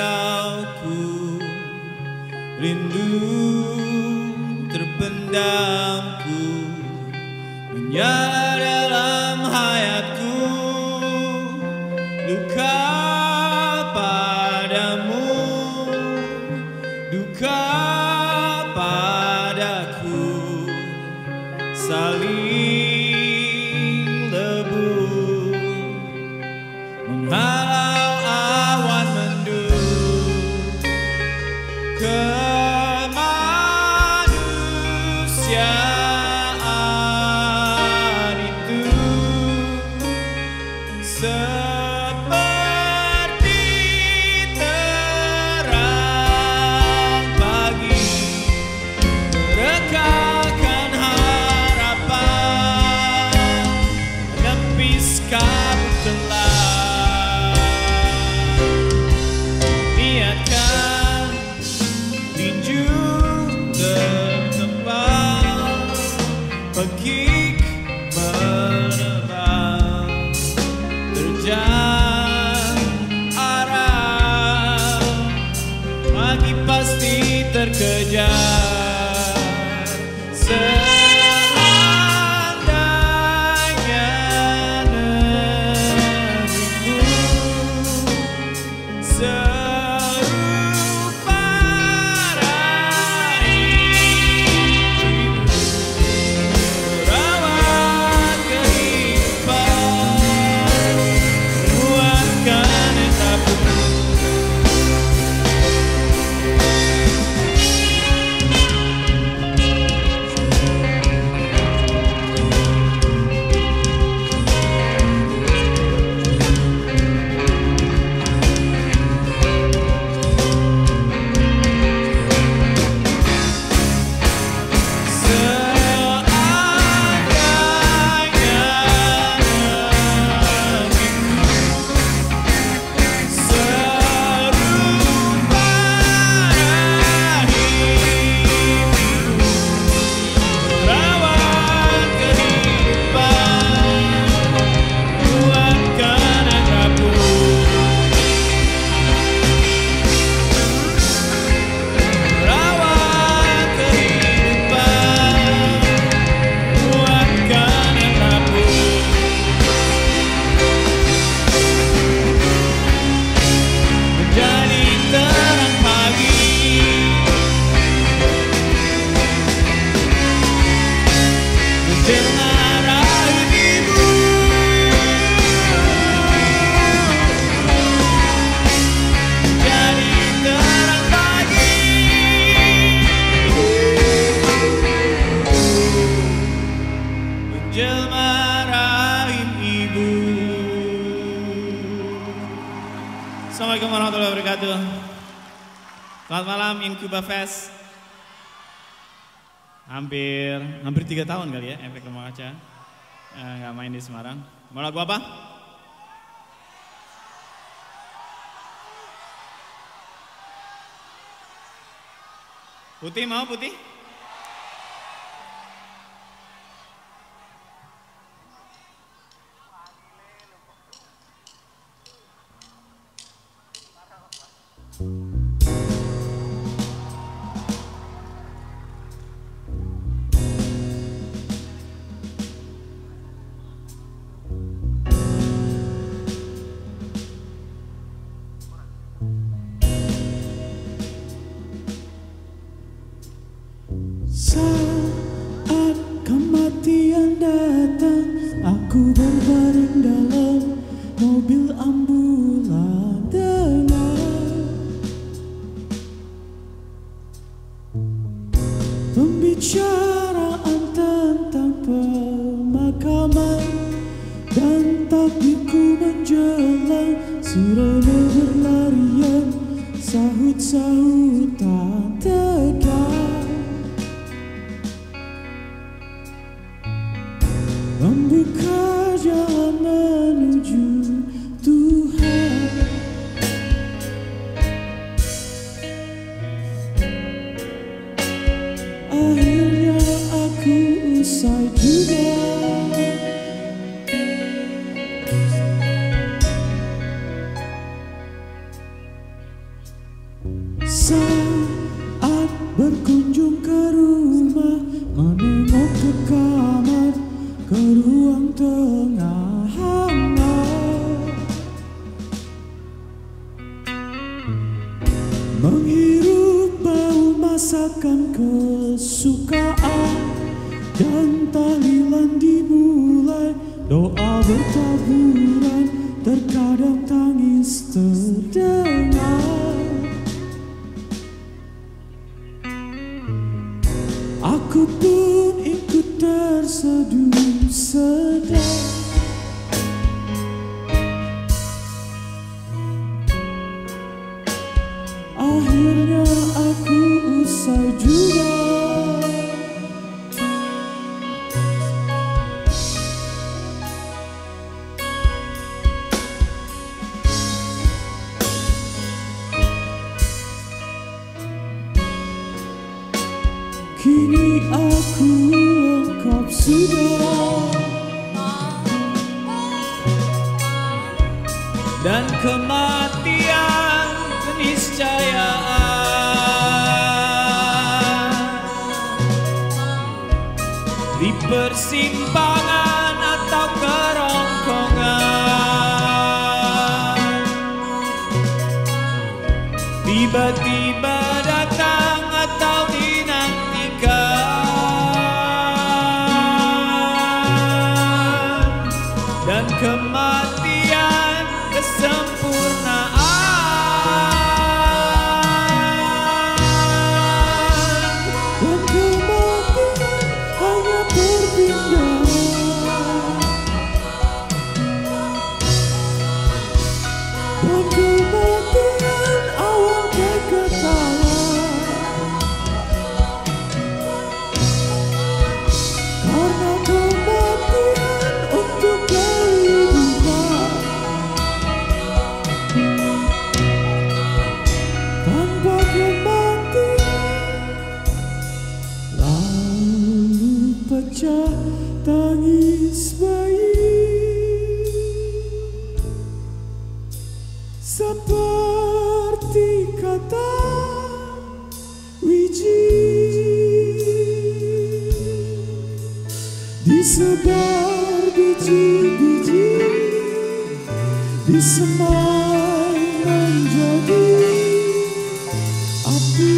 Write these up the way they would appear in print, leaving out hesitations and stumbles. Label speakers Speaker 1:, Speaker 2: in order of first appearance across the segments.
Speaker 1: engkauku, rindu terpendamku menyala dalam hayatku, duka padamu, duka padaku, saling lebur menghalau awan mendung kemanusiaan itu seperti terang pagi merekahkan harapan menepis kabut gelap, niatkan tinju tertebal pekik menebang terjang arah pagi pasti terkejar. Seandainya negeriku serupa rahimu, rawat kehidupan, kuatkan etapu. Assalamualaikum warahmatullahi wabarakatuh. Selamat malam Incuba Fest. Hampir 3 tahun kali ya Efek Rumah Kaca nggak main di Semarang. Mau lagu apa? Putih mau Putih?
Speaker 2: Saat kematian datang, aku berbaring dalam mobil ambulan dengan pembicaraan tentang pemakaman dan takdirku menjelang sirene berlarian, sahut-sahutan tegang membuka jalan menuju Tuhan. Akhirnya aku usai juga. Saat berkunjung ke rumah, menengok ke kamar, ke ruang tengah hangat, menghirup bau masakan kesukaan, dan tahlilan dimulai, doa bertaburan, terkadang tangis terdengar. Aku pun ikut terseduh sedang. Akhirnya aku usai juga. Kini aku lengkap sudah,
Speaker 1: dan kematian keniscayaan di persimpangan atau kerongkongan, tiba-tiba datang atau dan kematian kesempurnaan,
Speaker 2: dan kematian hanya berpindah, dan kematian awal kekekalan, karena kematian untuk kehidupan, tanpa kematian lalu pecah tangis bayi, seperti kata wiji disebar biji-biji, disemai menjadi api.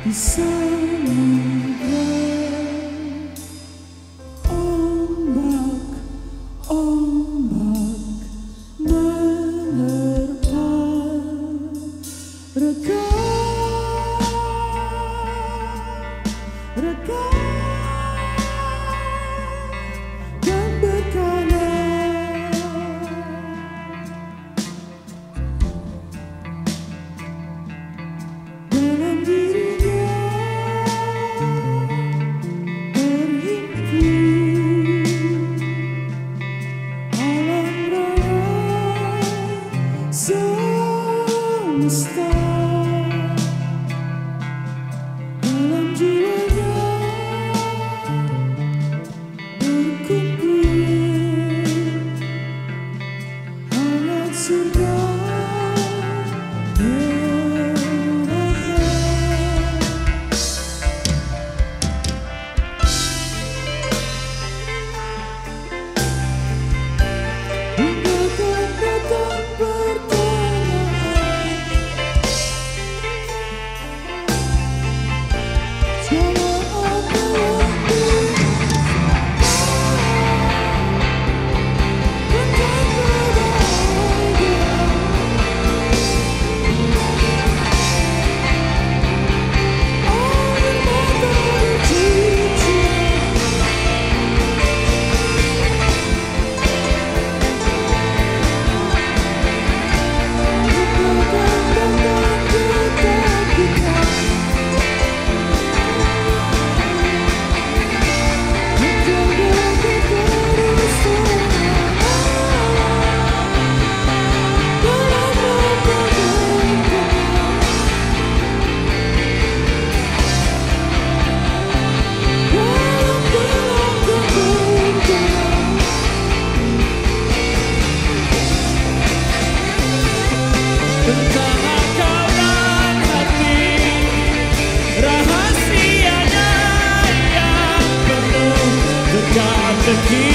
Speaker 2: di samudra. Ombak menerpa reka dan berkalah. Dalam dirinya terhimpun alam raya semesta. Dalam jiwanya berkumpul hangat surga neraka. Hingga kan datang pertanyaan, segala apa yang tentang kebahagiaan. Air mata bercucuran, tentang akal dan hati, rahasianya yang penuh teka-teki.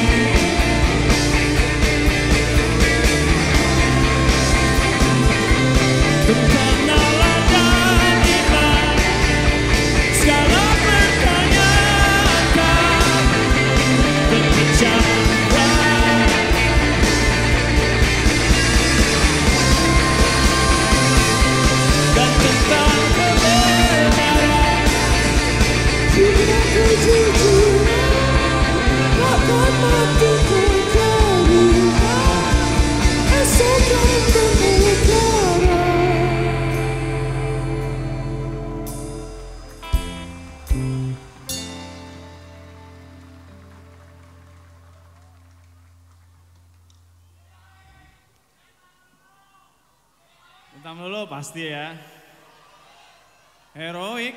Speaker 2: Tentang nala dan iman, segala pertanyaan terpecahkan. Dan tentang kebenaran, jika kejujuran akan mati kejadian, esok kan bermegara.
Speaker 1: Tentang dulu pasti ya. Heroik.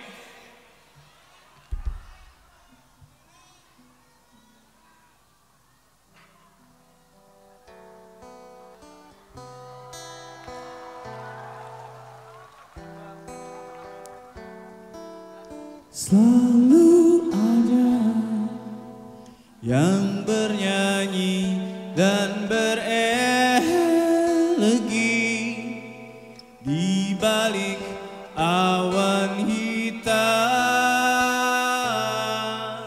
Speaker 2: Selalu ada
Speaker 1: Yang bernyanyi dan berelegi di balik awan hitam.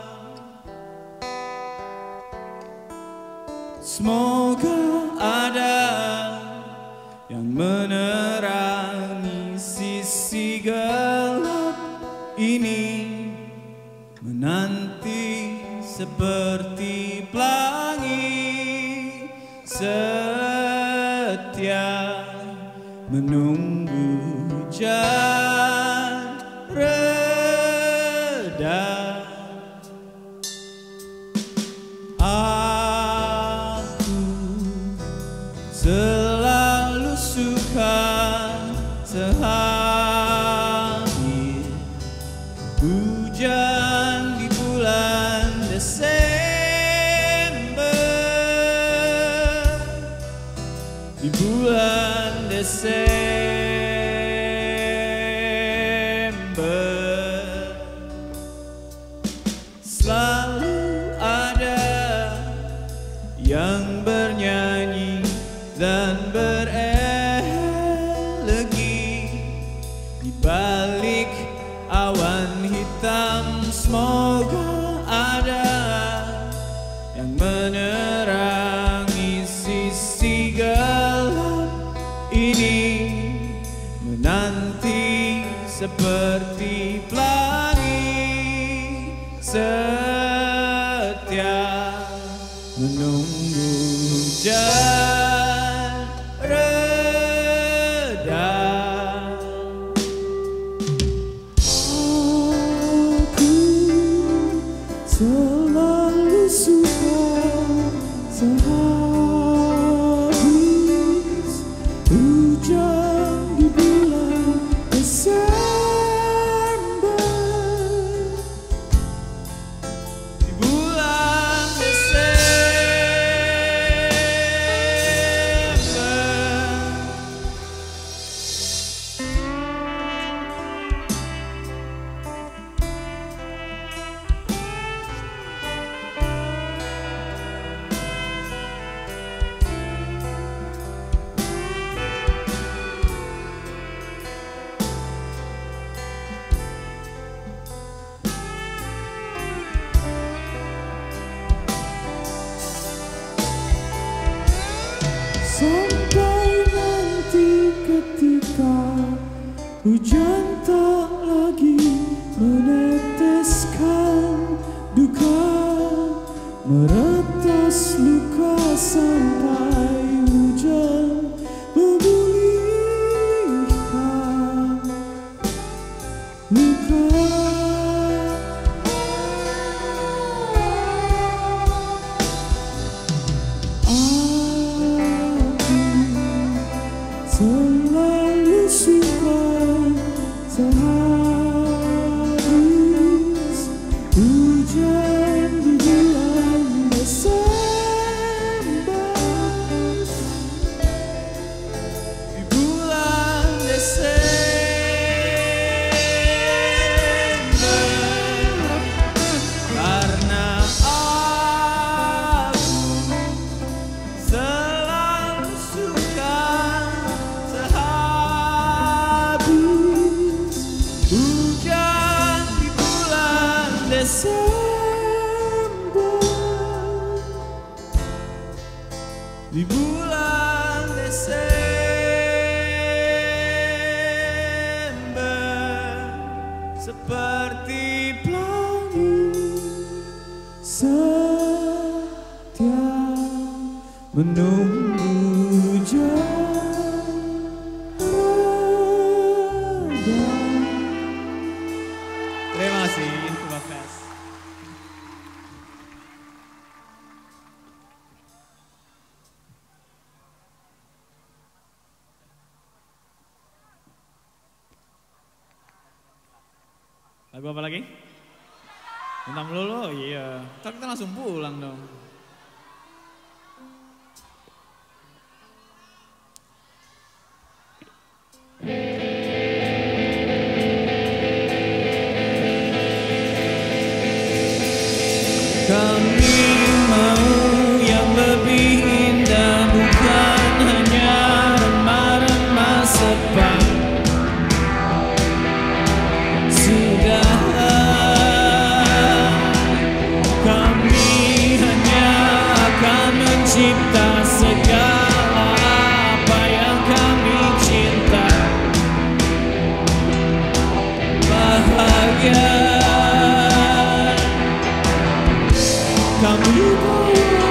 Speaker 1: Semoga ada yang menerangi sisi gelap ini, menanti seperti pelangi setia menunggu hujan reda. Aku selalu suka sehabis hujan di bulan Desember, di bulan Desember. Selalu ada yang bernyanyi dan berelegi di balik awan hitam, semoga ada yang menerangi sisi gelap ini, menanti seperti pelangi setia menunggu hujan reda.
Speaker 2: Aku selalu suka sehabis hujan di bulan Desember.
Speaker 1: Di bulan
Speaker 2: Sampai nanti ketika hujan tak lagi meneteskan duka, meretas luka sampai hujan memulihkan luka. Selalu suka sehabis hujan di bulan Desember.
Speaker 1: di bulan Desember, karena aku selalu suka sehabis hujan di bulan Desember. Di bulan Desember, seperti
Speaker 2: Pelangi setia menunggu hujan reda.
Speaker 1: Terima kasih Incuba Fest. Lagu apa lagi? Bintang melulu, iya. Ntar kita langsung pulang dong. Kami mau yang lebih indah, bukan hanya remah-remah sepa. Sudah, kami hanya akan mencipta segala apa yang kami cinta. Bahagia kami bawa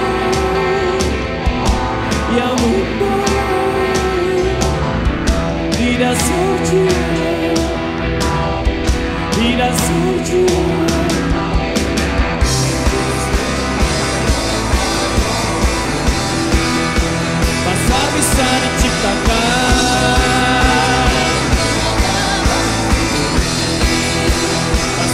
Speaker 1: yang membawa di dasar jiwa, di dasar jiwa. Pasal bisa diciptakan,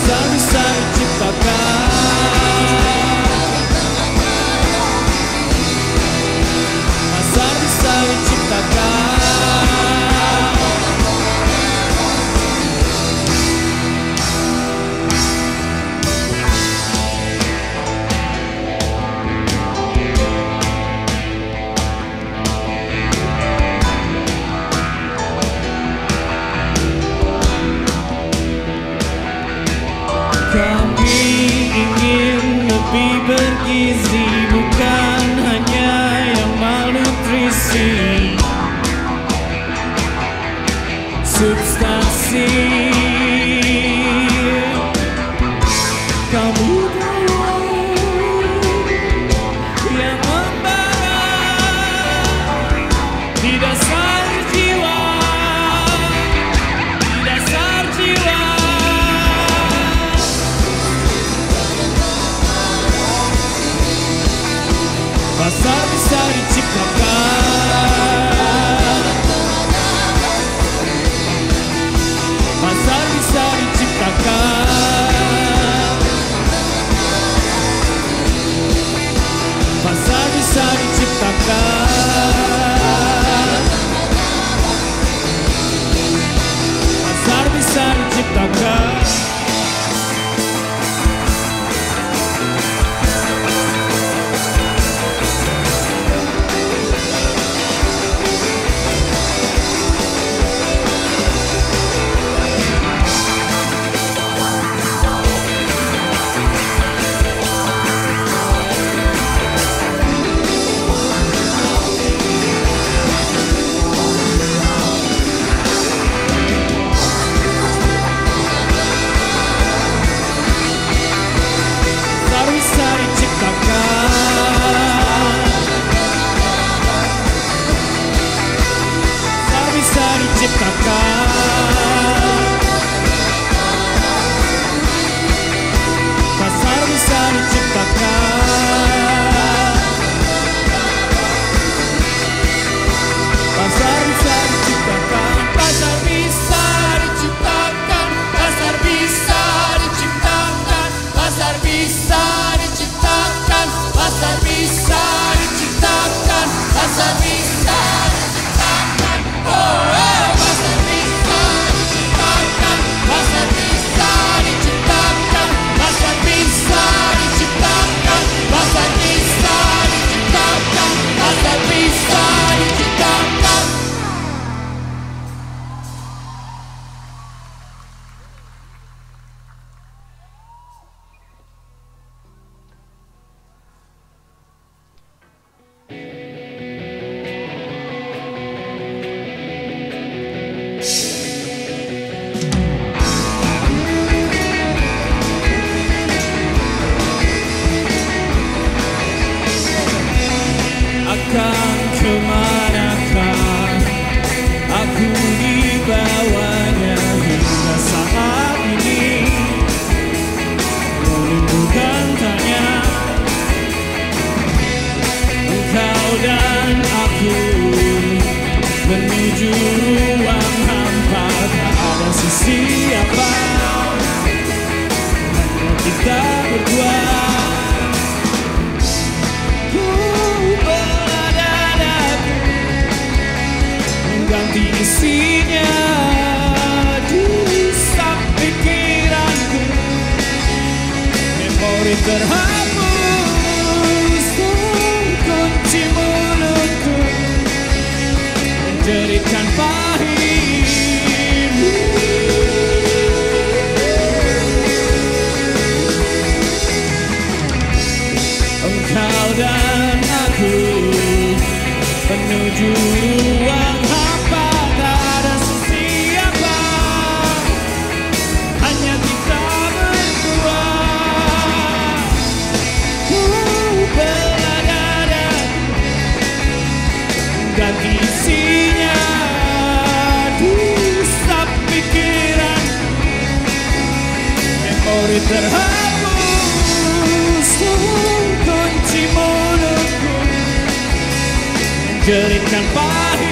Speaker 1: Tapi bergizi bukan hanya yang malnutrisi, substansi. Kamu yang membara di dasar jiwa, di dasar jiwa. Pasar bisa diciptakan, pasar bisa diciptakan, pasar bisa diciptakan, pasar bisa diciptakan. Pasar bisa diciptakan, pasar bisa diciptakan, pasar bisa diciptakan, pasar bisa diciptakan, pasar bisa diciptakan, pasar bisa diciptakan, pasar bisa diciptakan, oh. Akan kemanakah aku dibawanya hingga saat ini, menimbulkan tanya. Engkau dan aku menuju ruang hampa, tak ada sisi apa, hanya kita berdua. Ganti isinya di sak pikiranku, memori terhapus, terkunci mulutku, menjadikan pahit. Engkau dan aku menuju ruang hampa, tak ada siapa, hanya kita berdua. Ku belah dada, ganti isinya di sak pikiran, memori terhapus, kunci mulutku, menjeritkan pahit.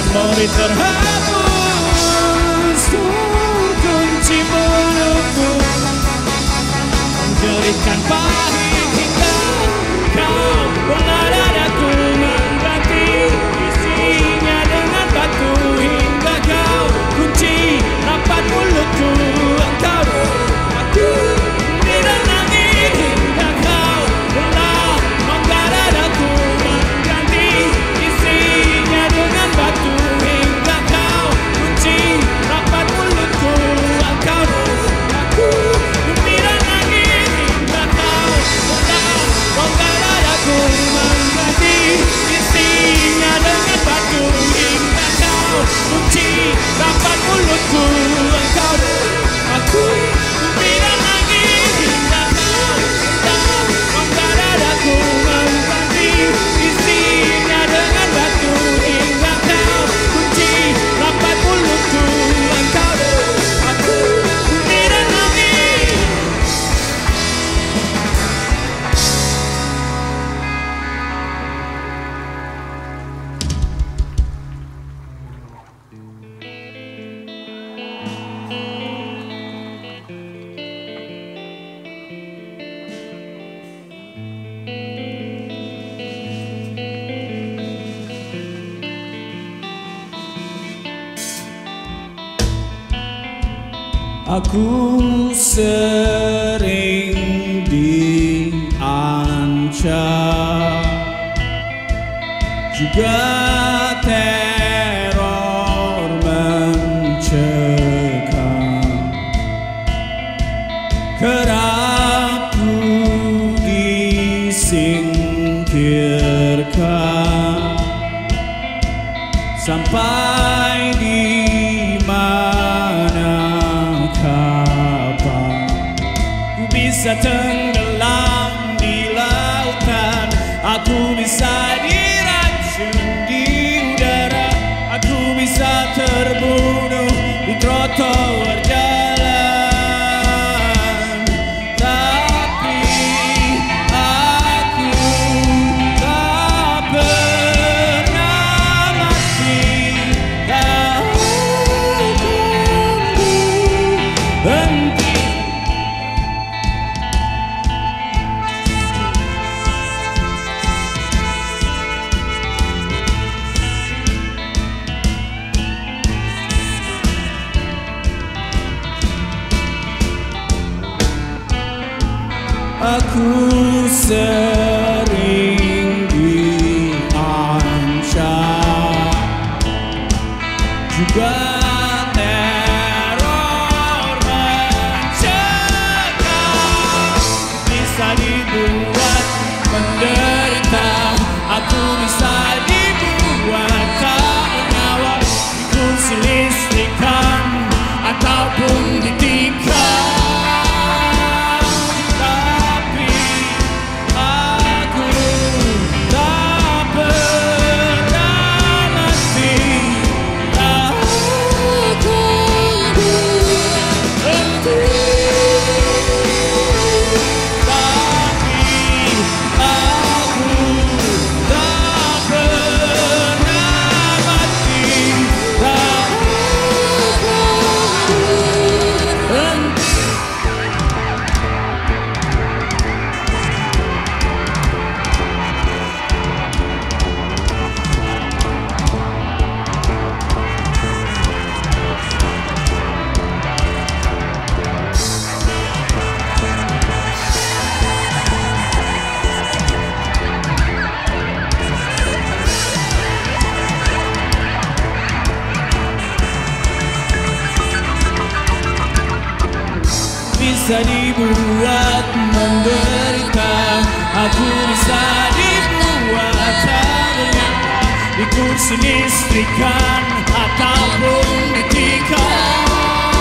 Speaker 1: memori terhapus, terkunci menunggu, menjeritkan pahit hingga kau benar adaku mengganti isinya dengan batu hingga kau kunci rapat mulutku. Engkau aku tidak nangis hingga kau belah menggar dadaku mengganti isinya dengan batu hingga kau kunci rapat mulutku. Engkau aku tidak nangis hingga kau belah menggar dadaku mengganti isinya dengan batu hingga kau kunci rapat mulutku. Engkau aku tidak nangis hingga kau belah menggar dadaku mengganti isinya dengan batu hingga kau kunci rapat mulutku. Engkau aku tidak nangis.
Speaker 2: Aku sering diancam, juga teror mencekam, kerap ku disingkirkan, sampai di mana kapan ku bisa tenggelam di lautan, aku bisa diracun di udara, aku bisa terbunuh di trotoar jalan, tapi aku tak pernah mati, tak berhenti. Aku sering diancam, juga teror mencekam, bisa dibuat menderita, aku bisa dibuat tak bernyawa, di kursi listrikan ataupun ditikam. Bisa dibuat menderita, aku bisa dibuat tak bernyawa, di kursi listrikan ataupun ditikam.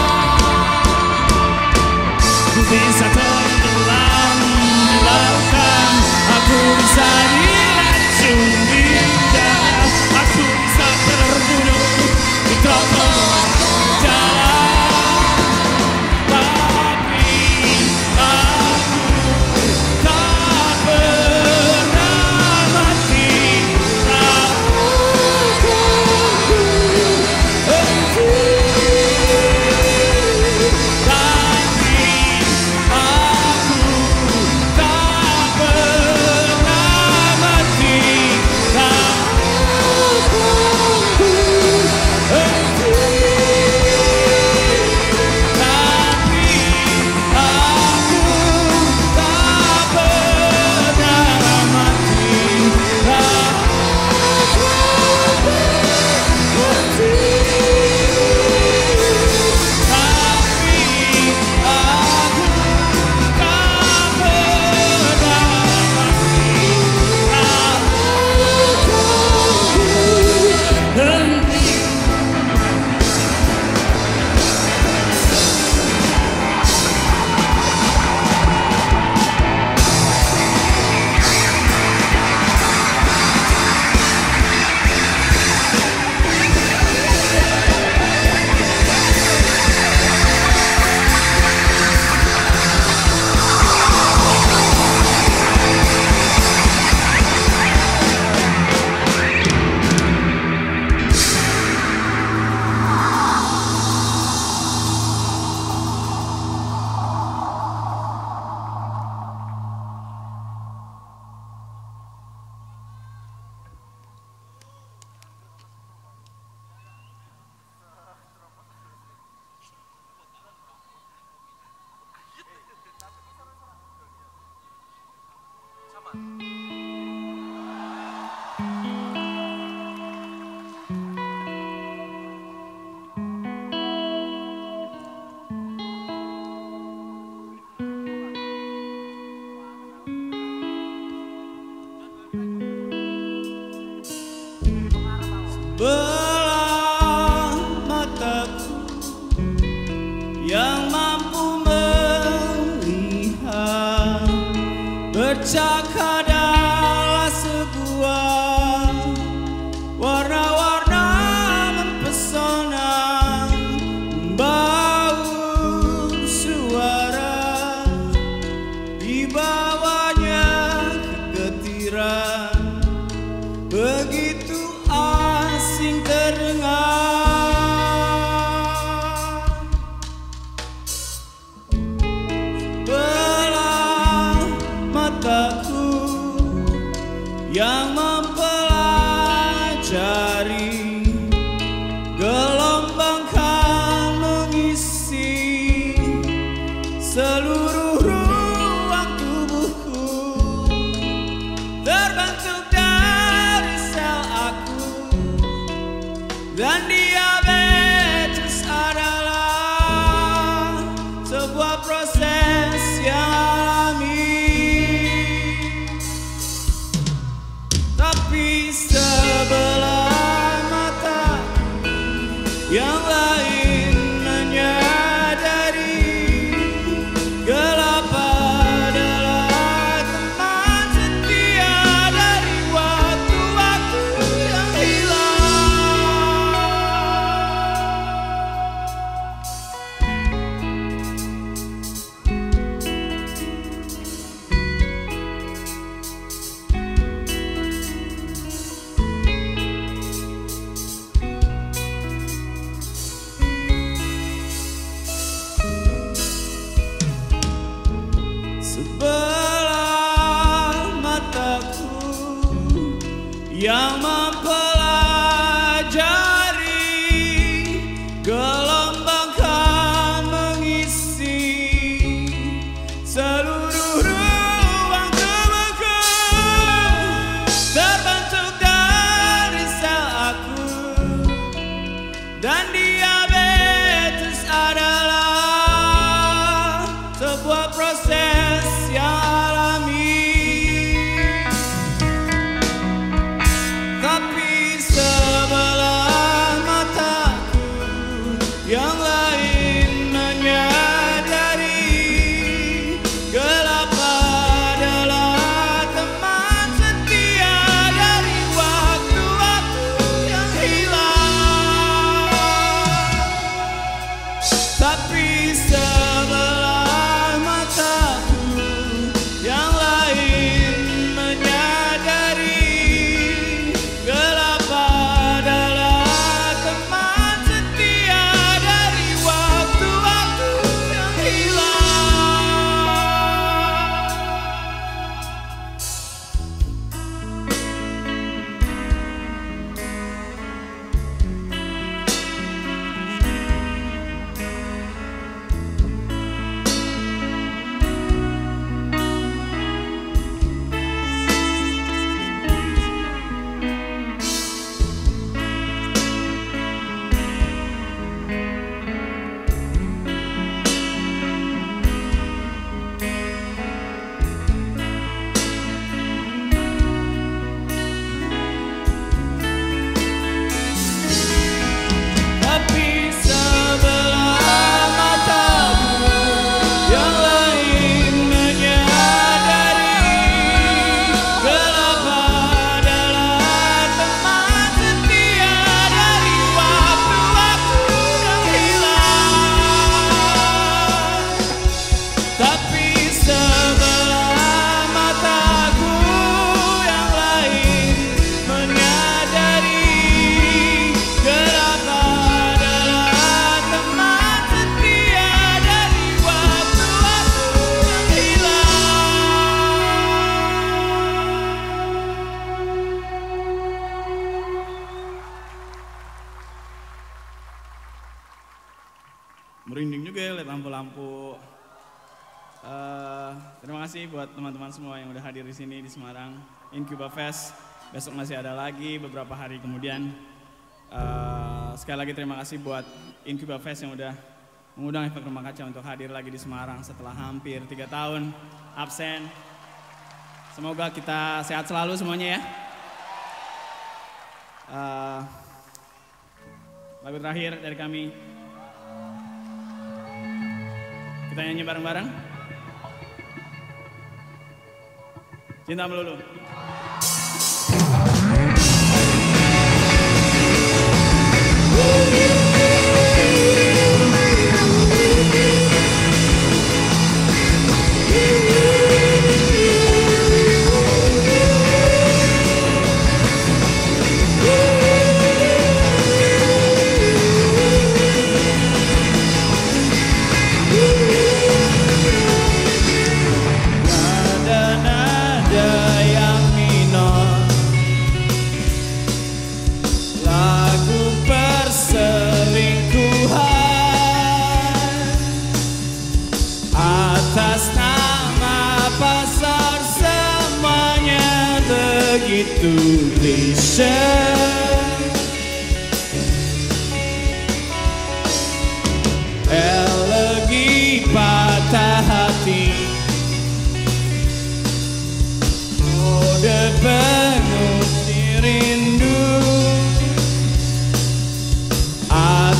Speaker 2: Ku bisa tenggelam di lautan, aku bisa diracun di udara, aku bisa terbunuh di trotoar jalan.
Speaker 1: Belah mataku yang mempelajari, gelombang kan mengisi seluruh ruang tubuhku, terbentuk dari sel aku, dan diabetes adalah sebuah proses yang alami. Tapi sebelah mata yang lain menyadari, gelap adalah teman setia dari waktu-waktu yang hilang. Sebelah mataku yang mempelajari, gelombang kan mengisi seluruh ruang tubuhku, terbentuk dari sel aku, dan diabetes adalah sebuah proses yang alami. Tapi sebelah mataku yang lain menyadari, gelap adalah teman setia dari waktu-waktu yang hilang. Tapi sebelah mataku yang lain menyadari, gelap adalah teman setia dari waktu-waktu yang hilang. Tapi sebelah mataku yang lain menyadari, gelap adalah teman setia dari waktu-waktu yang hilang. Tapi sebelah mataku yang lain menyadari, gelap adalah teman setia dari waktu-waktu yang hilang. Merinding juga ya lihat lampu-lampu. Terima kasih buat teman-teman semua yang udah hadir di sini di Semarang Incuba Fest. Besok masih ada lagi beberapa hari kemudian. Sekali lagi terima kasih buat Incuba Fest yang udah mengundang Efek Rumah Kaca untuk hadir lagi di Semarang setelah hampir 3 tahun absen. Semoga kita sehat selalu semuanya ya. Lagu terakhir dari kami, kita nyanyi bareng-bareng. Cinta Melulu.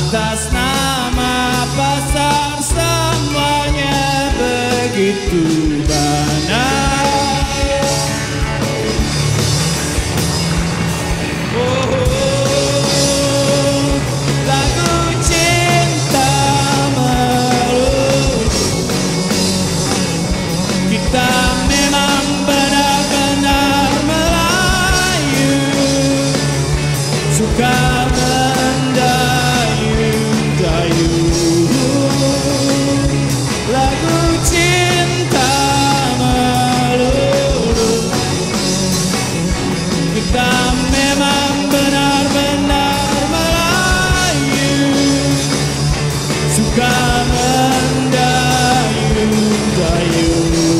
Speaker 2: atas nama pasar semuanya begitu banyak. Lagu cinta melulu, kita memang benar-benar Melayu, suka mendayu-dayu. Lagu cinta melulu, kita memang benar-benar Melayu, suka mendayu-dayu.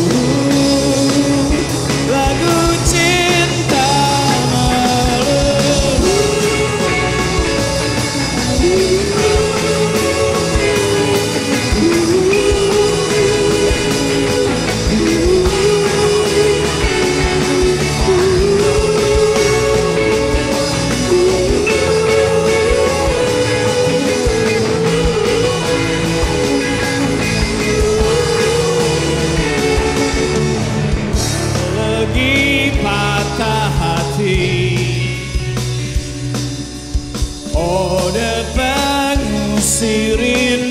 Speaker 2: Lagu cinta melulu. Lagi patah hati, ode pengusirin